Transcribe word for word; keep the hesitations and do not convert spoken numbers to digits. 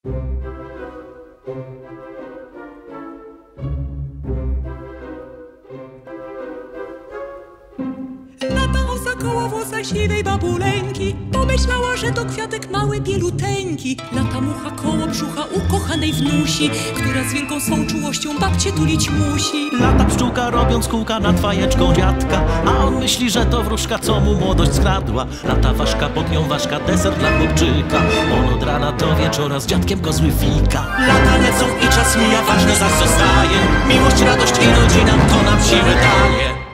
Lata osa koło włosa siwej babuleńki, pomyślała, że to kwiatek mały bieluteńki. Lata mucha koło brzucha ukochanej wnusi, która z wielką swą czułością babcię tulić musi. Lata pszczółka robiąc kółka nad fajeczką dziadka, a on myśli, że to wróżka, co mu młodość skradła. Lata ważka, pod nią ważka, deser dla chłopczyka. On od rana do wieczora z dziadkiem kozły fika. Lata lecą i czas mija, ważne zaś zostaje. Miłość, radość i rodzina, to nam siłę daje.